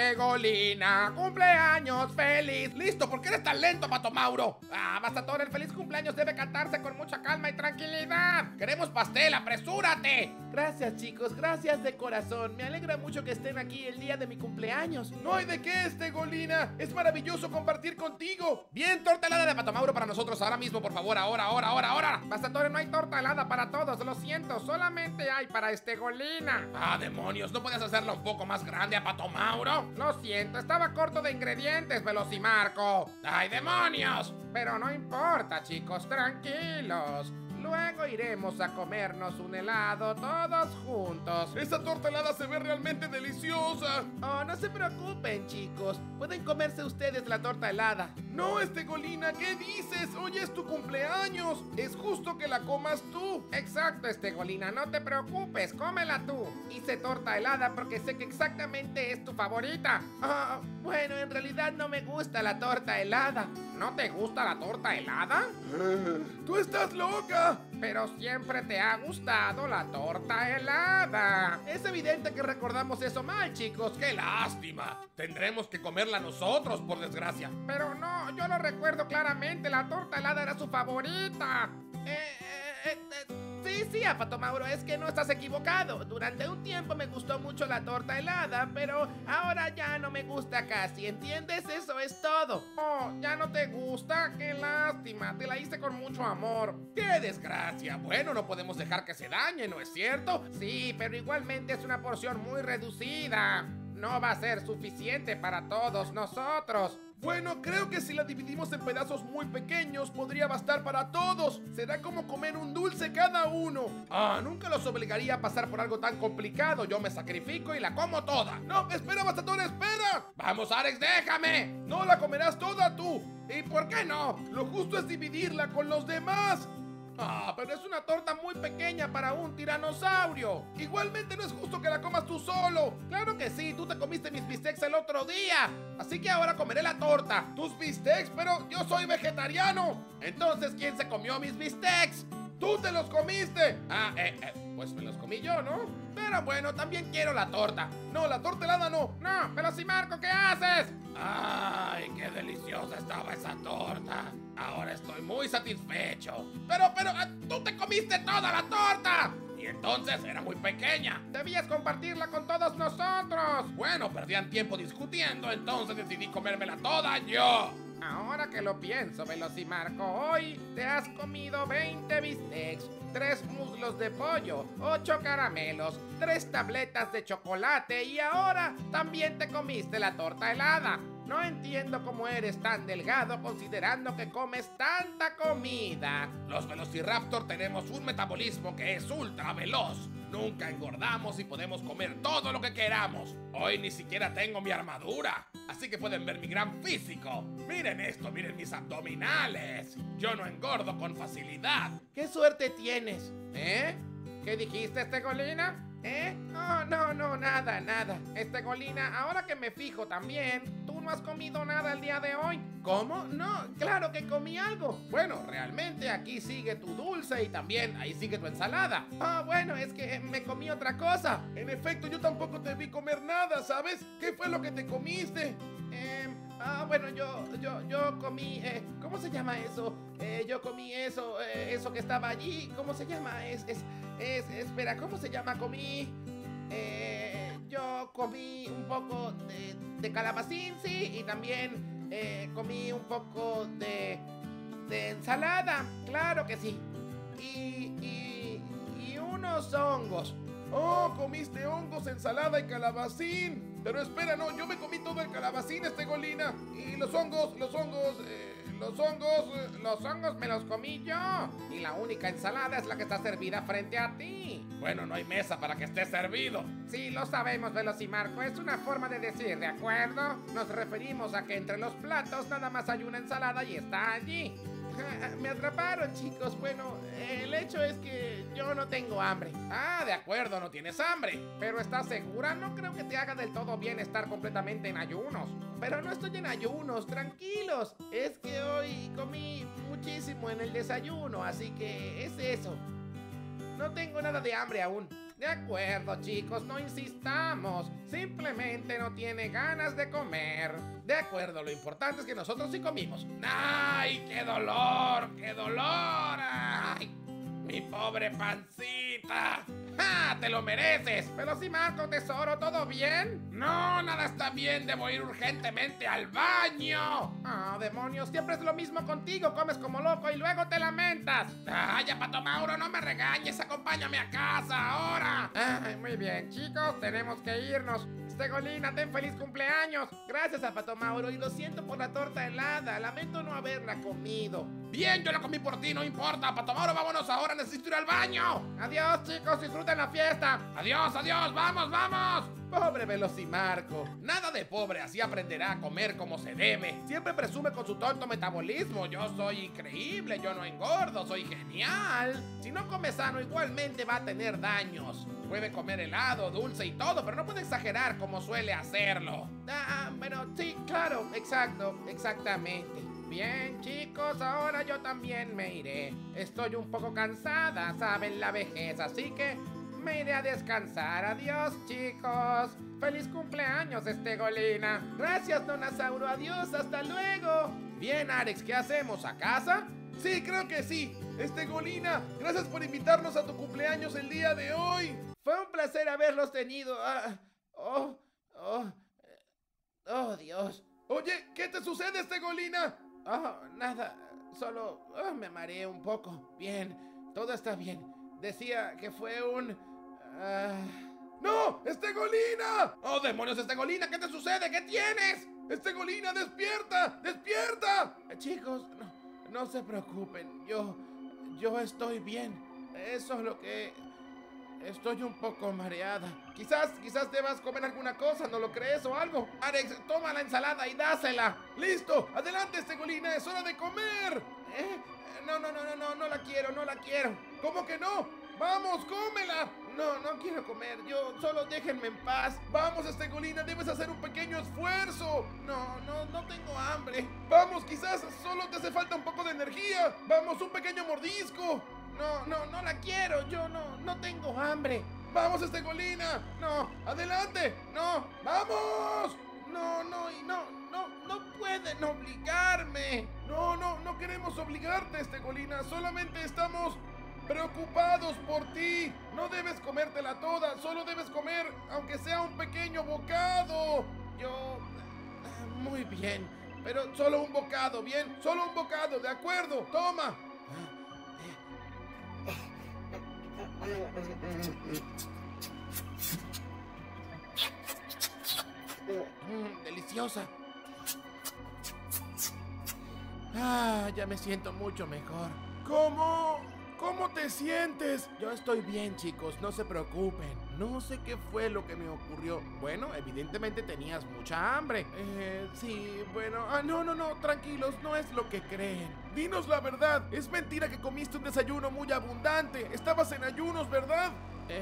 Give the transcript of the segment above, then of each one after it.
Estegolina, cumpleaños feliz. Listo, ¿por qué eres tan lento, Pato Mauro? Bastatón, el feliz cumpleaños debe cantarse con mucha calma y tranquilidad. Queremos pastel, apresúrate. Gracias, chicos, gracias de corazón. Me alegra mucho que estén aquí el día de mi cumpleaños. No hay de qué, Estegolina. Es maravilloso compartir contigo. Bien, torta helada de Pato Mauro para nosotros ahora mismo, por favor, ahora. Bastatón, no hay torta helada para todos, lo siento, solamente hay para Estegolina. Demonios, ¿no puedes hacerla un poco más grande a Pato Mauro? Lo siento, estaba corto de ingredientes, Velocimarco. ¡Ay, demonios! Pero no importa, chicos, tranquilos. Luego iremos a comernos un helado todos juntos. Esa torta helada se ve realmente deliciosa. Oh, no se preocupen, chicos. Pueden comerse ustedes la torta helada. No, Estegolina, ¿qué dices? Hoy es tu cumpleaños. Es justo que la comas tú. Exacto, Estegolina, no te preocupes, cómela tú. Hice torta helada porque sé que exactamente es tu favorita. Bueno, en realidad no me gusta la torta helada. ¿No te gusta la torta helada? ¡Tú estás loca! Pero siempre te ha gustado la torta helada. Es evidente que recordamos eso mal, chicos. ¡Qué lástima! Tendremos que comerla nosotros, por desgracia. Pero no, yo lo recuerdo claramente. La torta helada era su favorita. Sí, Pato Mauro, es que no estás equivocado. Durante un tiempo me gustó mucho la torta helada, pero ahora ya no me gusta casi, ¿entiendes? Eso es todo. Oh, ¿ya no te gusta? ¡Qué lástima! Te la hice con mucho amor. ¡Qué desgracia! Bueno, no podemos dejar que se dañe, ¿no es cierto? Sí, pero igualmente es una porción muy reducida. No va a ser suficiente para todos nosotros. Bueno, creo que si la dividimos en pedazos muy pequeños podría bastar para todos. Será como comer un dulce cada uno. Nunca los obligaría a pasar por algo tan complicado. Yo me sacrifico y la como toda. No, espera, Bastatón, espera. Vamos, Alex, déjame. No la comerás toda tú. ¿Y por qué no? Lo justo es dividirla con los demás. Pero es una torta muy pequeña para un tiranosaurio. Igualmente no es justo que la comas tú solo. Claro que sí, tú te comiste mis bistecs el otro día. Así que ahora comeré la torta. ¿Tus bistecs? Pero yo soy vegetariano. Entonces, ¿quién se comió mis bistecs? ¡Tú te los comiste! Pues me los comí yo, ¿no? Pero bueno, también quiero la torta. No, la torta helada no. No, pero si Marco, ¿qué haces? ¡Ay, qué deliciosa estaba esa torta! Ahora estoy muy satisfecho. Pero, tú te comiste toda la torta. Y entonces era muy pequeña. Debías compartirla con todos nosotros. Bueno, perdían tiempo discutiendo, entonces decidí comérmela toda yo. Ahora que lo pienso, Velocimarco, hoy te has comido 20 bistecs, 3 muslos de pollo, 8 caramelos, 3 tabletas de chocolate y ahora también te comiste la torta helada. No entiendo cómo eres tan delgado considerando que comes tanta comida. Los Velociraptor tenemos un metabolismo que es ultra veloz. Nunca engordamos y podemos comer todo lo que queramos. Hoy ni siquiera tengo mi armadura, así que pueden ver mi gran físico. Miren esto, miren mis abdominales. Yo no engordo con facilidad. ¡Qué suerte tienes! ¿Qué dijiste, Estegolina? No, nada. Estegolina, ahora que me fijo también, tú no has comido nada el día de hoy. ¿Cómo? No, claro que comí algo. Bueno, realmente aquí sigue tu dulce y también ahí sigue tu ensalada. Bueno, es que me comí otra cosa. En efecto, yo tampoco te vi comer nada, ¿sabes? ¿Qué fue lo que te comiste? Bueno, yo comí, ¿cómo se llama eso? Yo comí eso que estaba allí, ¿cómo se llama? Espera, ¿cómo se llama? Yo comí un poco de calabacín, sí, y también comí un poco de ensalada, claro que sí, y unos hongos. Oh, comiste hongos, ensalada y calabacín. Pero espera, no, yo me comí todo el calabacín, Estegolina. Y los hongos me los comí yo. Y la única ensalada es la que está servida frente a ti. Bueno, no hay mesa para que esté servido. Sí, lo sabemos, Velocimarco. Es una forma de decir, ¿de acuerdo? Nos referimos a que entre los platos nada más hay una ensalada y está allí. Me atraparon, chicos. Bueno, el hecho es que yo no tengo hambre. De acuerdo, no tienes hambre. Pero ¿estás segura? No creo que te haga del todo bien estar completamente en ayunos. Pero no estoy en ayunos, tranquilos. Es que hoy comí muchísimo en el desayuno, así que es eso. No tengo nada de hambre aún. De acuerdo, chicos, no insistamos. Simplemente no tiene ganas de comer. De acuerdo, lo importante es que nosotros sí comimos. ¡Ay, qué dolor! ¡Qué dolor! ¡Ay! ¡Mi pobre pancita! ¡Ja! ¡Te lo mereces! Velocimarco, tesoro, ¿todo bien? No, nada está bien. Debo ir urgentemente al baño. Ah, demonios, siempre es lo mismo contigo. Comes como loco y luego te lamentas. ¡Ay, Pato Mauro, no me regañes! ¡Acompáñame a casa ahora! Ay, muy bien, chicos, tenemos que irnos. Stegolina, ten feliz cumpleaños. Gracias a Pato Mauro y lo siento por la torta helada. Lamento no haberla comido. Bien, yo la comí por ti, no importa. Pato Mauro, vámonos ahora, necesito ir al baño. Adiós, chicos, disfruten la fiesta. Adiós, adiós, vamos, vamos. Pobre Velocimarco. Nada de pobre, así aprenderá a comer como se debe. Siempre presume con su tonto metabolismo. Yo soy increíble, yo no engordo, soy genial. Si no come sano, igualmente va a tener daños. Puede comer helado, dulce y todo, pero no puede exagerar como suele hacerlo. Bueno, sí, claro, exactamente. Bien, chicos, ahora yo también me iré. Estoy un poco cansada, saben, la vejez, así que me iré a descansar. Adiós, chicos. Feliz cumpleaños, Stegolina. Gracias, Donasauro. Adiós, hasta luego. Bien, Arex, ¿qué hacemos? ¿A casa? Sí, creo que sí. Stegolina, gracias por invitarnos a tu cumpleaños el día de hoy. Fue un placer haberlos tenido. Dios. Oye, ¿qué te sucede, Stegolina? Nada. Solo me mareé un poco. Bien, todo está bien. Decía que fue un... ¡No! ¡Stegolina! ¡Oh, demonios, Stegolina! ¿Qué te sucede? ¿Qué tienes? ¡Stegolina, despierta! ¡Despierta! Chicos, no se preocupen. Yo estoy bien. Eso es lo que... Estoy un poco mareada. Quizás debas comer alguna cosa, ¿no lo crees o algo? Alex, toma la ensalada y dásela. ¡Listo! ¡Adelante, Stegolina! ¡Es hora de comer! No la quiero. ¿Cómo que no? ¡Vamos, cómela! No quiero comer. Solo déjenme en paz. ¡Vamos, Stegolina! ¡Debes hacer un pequeño esfuerzo! No tengo hambre. ¡Vamos, quizás solo te hace falta un poco de energía! ¡Vamos, un pequeño mordisco! No la quiero. Yo no tengo hambre. ¡Vamos, Stegolina! No, ¡Adelante! no, ¡Vamos! no pueden obligarme. No queremos obligarte, Stegolina. Solamente estamos preocupados por ti. No debes comértela toda. Solo debes comer, aunque sea un pequeño bocado. Muy bien. Pero solo un bocado, ¿bien? Solo un bocado, ¿de acuerdo? Toma. Deliciosa. Ya me siento mucho mejor. ¿Cómo te sientes? Yo estoy bien, chicos, no se preocupen. No sé qué fue lo que me ocurrió. Bueno, evidentemente tenías mucha hambre. Sí, bueno. No, tranquilos, no es lo que creen. Dinos la verdad, es mentira que comiste un desayuno muy abundante. Estabas en ayunos, ¿verdad?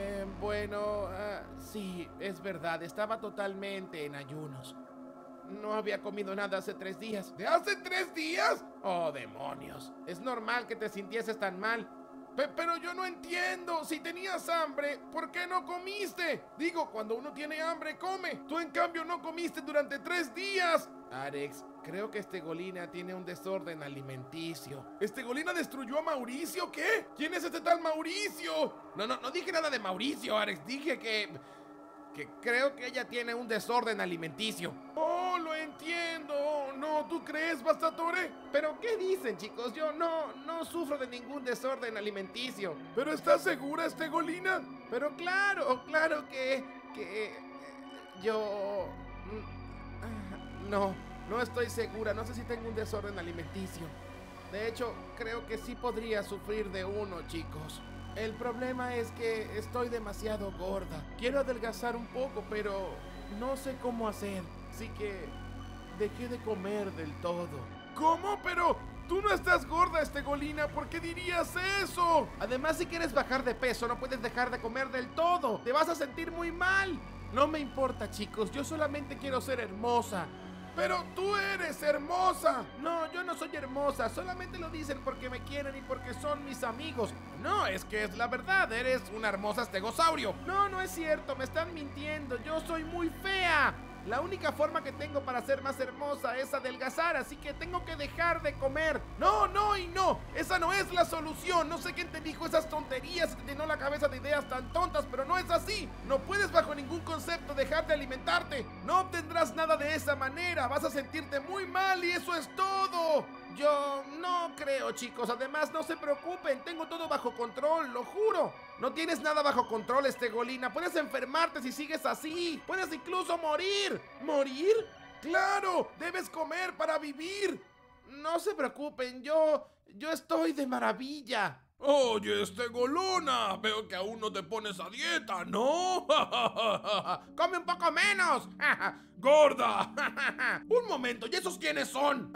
Sí, es verdad, estaba totalmente en ayunos. No había comido nada hace 3 días. ¿De hace 3 días? Oh, demonios. Es normal que te sintieses tan mal. Pero yo no entiendo. Si tenías hambre, ¿por qué no comiste? Digo, cuando uno tiene hambre, come. Tú, en cambio, no comiste durante 3 días. Alex, creo que Stegolina tiene un desorden alimenticio. ¿Stegolina destruyó a Mauricio? ¿Qué? ¿Quién es este tal Mauricio? No dije nada de Mauricio, Alex. Dije que creo que ella tiene un desorden alimenticio. Oh, lo entiendo. No, ¿tú crees, Bastatore? ¿Pero qué dicen, chicos? Yo no sufro de ningún desorden alimenticio. ¿Pero estás segura, Stegolina? Pero claro que yo... No estoy segura. No sé si tengo un desorden alimenticio. De hecho, creo que sí podría sufrir de uno, chicos. El problema es que estoy demasiado gorda. Quiero adelgazar un poco, pero no sé cómo hacer. Así que dejé de comer del todo. ¿Cómo? Pero tú no estás gorda, Stegolina. ¿Por qué dirías eso? Además, si quieres bajar de peso, no puedes dejar de comer del todo. Te vas a sentir muy mal. No me importa, chicos. Yo solamente quiero ser hermosa. Pero tú eres hermosa. No, yo no soy hermosa, solamente lo dicen porque me quieren y porque son mis amigos. No, es que es la verdad, eres una hermosa estegosaurio. No, no es cierto, me están mintiendo, yo soy muy fea. La única forma que tengo para ser más hermosa es adelgazar, así que tengo que dejar de comer. No, no y no. Esa no es la solución. No sé quién te dijo esas tonterías y te llenó la cabeza de ideas tan tontas, pero no es así. No puedes bajo ningún concepto dejar de alimentarte. No obtendrás nada de esa manera. Vas a sentirte muy mal y eso es todo. Yo no creo, chicos. Además, no se preocupen, tengo todo bajo control, lo juro. No tienes nada bajo control, Estegolina. Puedes enfermarte si sigues así. Puedes incluso morir. ¿Morir? ¡Claro! Debes comer para vivir. No se preocupen, yo estoy de maravilla. Oye, Estegolona, veo que aún no te pones a dieta, ¿no? ¡Come un poco menos! ¡Gorda! Un momento, ¿y esos quiénes son?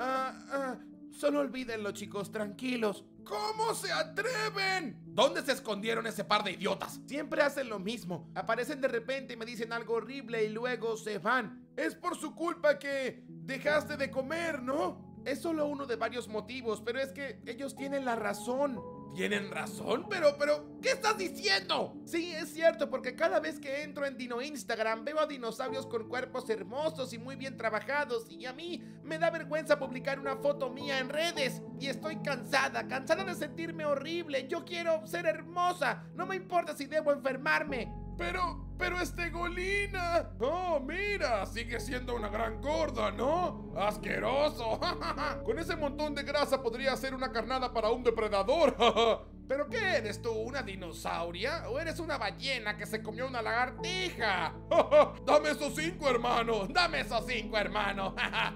Solo olvídenlo, chicos, tranquilos. ¿Cómo se atreven? ¿Dónde se escondieron ese par de idiotas? Siempre hacen lo mismo. Aparecen de repente y me dicen algo horrible y luego se van. Es por su culpa que dejaste de comer, ¿no? Es solo uno de varios motivos, pero es que ellos tienen la razón. ¿Tienen razón? Pero, ¿qué estás diciendo? Sí, es cierto, porque cada vez que entro en Dino Instagram veo a dinosaurios con cuerpos hermosos y muy bien trabajados y a mí me da vergüenza publicar una foto mía en redes y estoy cansada de sentirme horrible. Yo quiero ser hermosa, no me importa si debo enfermarme. Pero Estegolina. Oh, mira, sigue siendo una gran gorda, ¿no? ¡Asqueroso! Con ese montón de grasa podría ser una carnada para un depredador. ¿Pero qué eres tú, una dinosauria? ¿O eres una ballena que se comió una lagartija? Dame esos 5, hermano. ¡Dame esos 5, hermano!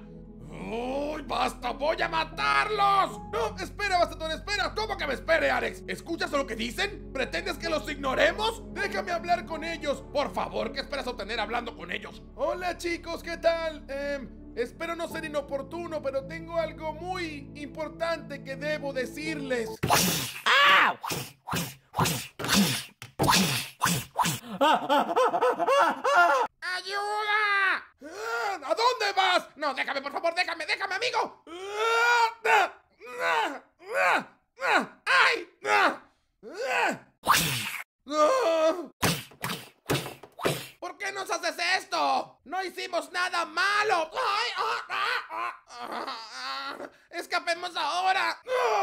¡Uy, basta! ¡Voy a matarlos! No, espera, Bastatón, espera. ¿Cómo que me espere, Alex? ¿Escuchas lo que dicen? ¿Pretendes que los ignoremos? Déjame hablar con ellos. Por favor, ¿qué esperas obtener hablando con ellos? Hola, chicos, ¿qué tal? Espero no ser inoportuno, pero tengo algo muy importante que debo decirles. ¡Ayuda! ¿A dónde vas? No, déjame, por favor, déjame, amigo. ¡Ay! ¿Por qué nos haces esto? No hicimos nada malo. Escapemos ahora.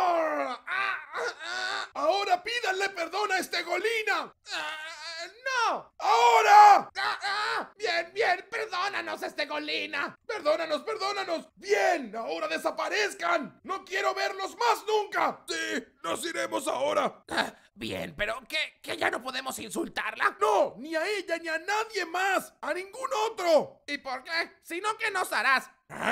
Ahora pídanle perdón a Estegolina. ¡No! ¡Ahora! Bien, perdónanos, Estegolina. Perdónanos. Bien, ahora desaparezcan. No quiero verlos más nunca. Sí, nos iremos ahora. Bien, pero ¿que ya no podemos insultarla? No, ni a ella ni a nadie más. A ningún otro. ¿Y por qué? Si no, ¿qué nos harás?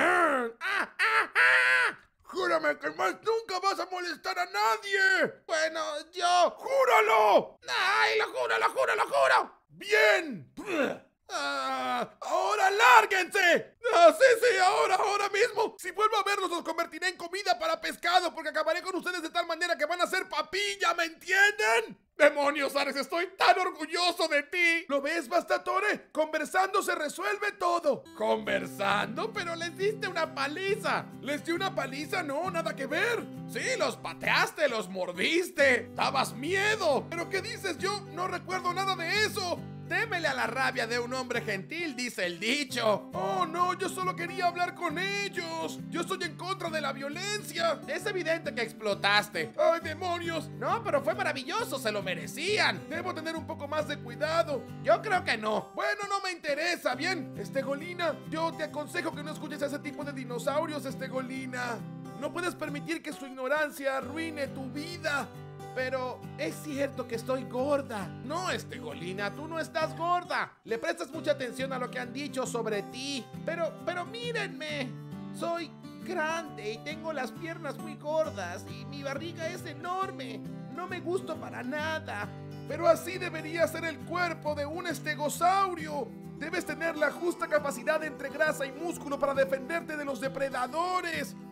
Júrame que más nunca vas a molestar a nadie. Bueno, yo... ¡Júralo! ¡Ay, lo juro! ¡Bien! ¡Ahora lárguense! Sí, ahora mismo. Si vuelvo a verlos, los convertiré en comida para pescado, porque acabaré con ustedes de tal manera que van a ser papilla, ¿me entienden? ¡Demonios, Ares! ¡Estoy tan orgulloso de ti! ¿Lo ves, Bastatore? Conversando se resuelve todo. ¿Conversando? Pero les diste una paliza. ¿Les di una paliza? No, nada que ver. Sí, los pateaste, los mordiste. Dabas miedo. ¿Pero qué dices? Yo no recuerdo nada de eso. Témele a la rabia de un hombre gentil, dice el dicho. Oh, no, yo solo quería hablar con ellos. Yo estoy en contra de la violencia. Es evidente que explotaste. ¡Ay, demonios! No, pero fue maravilloso, se lo merecían. Debo tener un poco más de cuidado. Yo creo que no. Bueno, no me interesa, ¿bien? Estegolina, yo te aconsejo que no escuches a ese tipo de dinosaurios, Estegolina. No puedes permitir que su ignorancia arruine tu vida. Pero es cierto que estoy gorda. No, Estegolina, tú no estás gorda. Le prestas mucha atención a lo que han dicho sobre ti. Pero mírenme. Soy grande y tengo las piernas muy gordas y mi barriga es enorme. No me gusto para nada. Pero así debería ser el cuerpo de un estegosaurio. Debes tener la justa capacidad entre grasa y músculo para defenderte de los depredadores.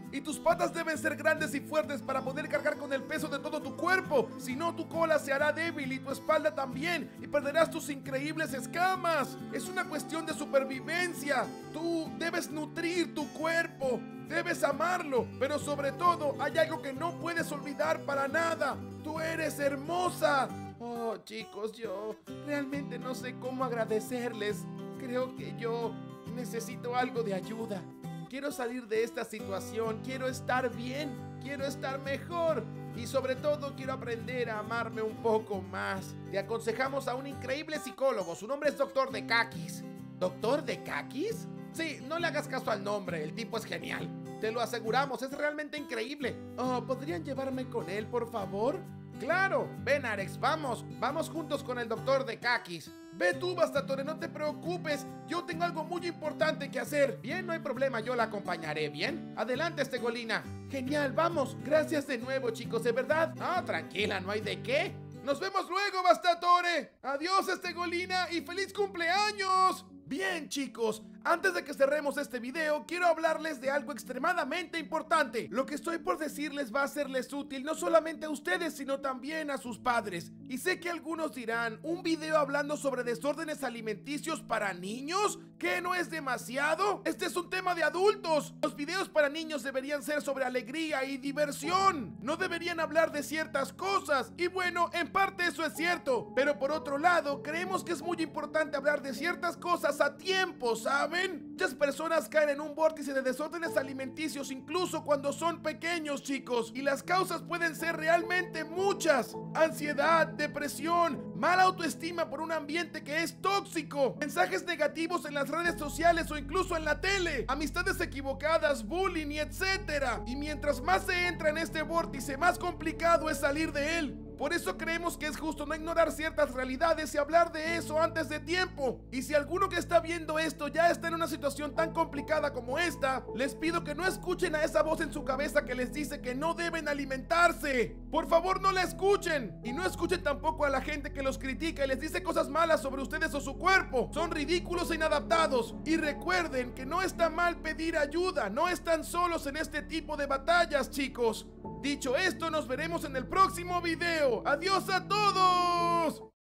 Y tus patas deben ser grandes y fuertes para poder cargar con el peso de todo tu cuerpo. Si no, tu cola se hará débil y tu espalda también, y perderás tus increíbles escamas. Es una cuestión de supervivencia. Tú debes nutrir tu cuerpo, debes amarlo, pero sobre todo hay algo que no puedes olvidar para nada. Tú eres hermosa. Oh, chicos, yo realmente no sé cómo agradecerles. Creo que yo necesito algo de ayuda. Quiero salir de esta situación, quiero estar bien, quiero estar mejor y sobre todo quiero aprender a amarme un poco más. Te aconsejamos a un increíble psicólogo, su nombre es Dr. Dekakis. ¿Dr. Dekakis? Sí, no le hagas caso al nombre, el tipo es genial. Te lo aseguramos, es realmente increíble. Oh, ¿podrían llevarme con él, por favor? Claro, ven Arex, vamos juntos con el Dr. Dekakis. Ve tú, Bastatore, no te preocupes. Yo tengo algo muy importante que hacer. Bien, no hay problema, yo la acompañaré, ¿bien? Adelante, Estegolina. Genial, vamos. Gracias de nuevo, chicos, de verdad. No, tranquila, no hay de qué. Nos vemos luego, Bastatore. Adiós, Estegolina, y feliz cumpleaños. Bien, chicos, antes de que cerremos este video, quiero hablarles de algo extremadamente importante. Lo que estoy por decirles va a serles útil no solamente a ustedes, sino también a sus padres. Y sé que algunos dirán, ¿un video hablando sobre desórdenes alimenticios para niños? ¿Qué, no es demasiado? Este es un tema de adultos. Los videos para niños deberían ser sobre alegría y diversión. No deberían hablar de ciertas cosas. Y bueno, en parte eso es cierto. Pero por otro lado, creemos que es muy importante hablar de ciertas cosas a tiempo, ¿saben? Muchas personas caen en un vórtice de desórdenes alimenticios incluso cuando son pequeños, chicos. Y las causas pueden ser realmente muchas. Ansiedad, depresión, mala autoestima por un ambiente que es tóxico, mensajes negativos en las redes sociales o incluso en la tele, amistades equivocadas, bullying y etcétera. Y mientras más se entra en este vórtice, más complicado es salir de él. Por eso creemos que es justo no ignorar ciertas realidades y hablar de eso antes de tiempo. Y si alguno que está viendo esto ya está en una situación tan complicada como esta, les pido que no escuchen a esa voz en su cabeza que les dice que no deben alimentarse. Por favor, no la escuchen. Y no escuchen tampoco a la gente que los critica y les dice cosas malas sobre ustedes o su cuerpo. Son ridículos e inadaptados. Y recuerden que no está mal pedir ayuda. No están solos en este tipo de batallas, chicos. Dicho esto, nos veremos en el próximo video. ¡Adiós a todos!